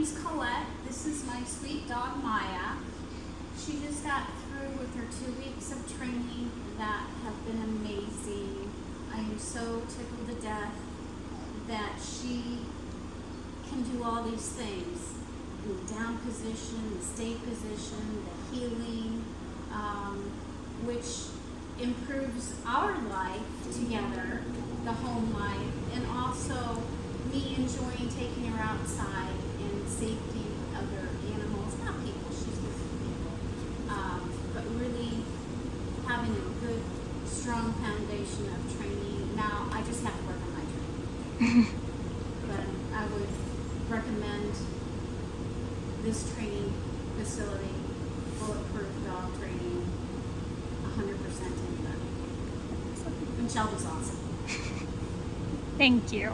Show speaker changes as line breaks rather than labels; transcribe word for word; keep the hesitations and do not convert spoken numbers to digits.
name's Colette. This is my sweet dog, Maya. She just got through with her two weeks of training that have been amazing. I am so tickled to death that she can do all these things. The down position, the stay position, the healing, um, which improves our life together, the home life, and also me enjoying taking her outside and safety of other animals, not people, she's with people, um, but really having a good, strong foundation of training. Now, I just have to work on my training. But I would recommend this training facility, Bulletproof Dog Training, one hundred percent anybody. And Shelby's awesome.
Thank you.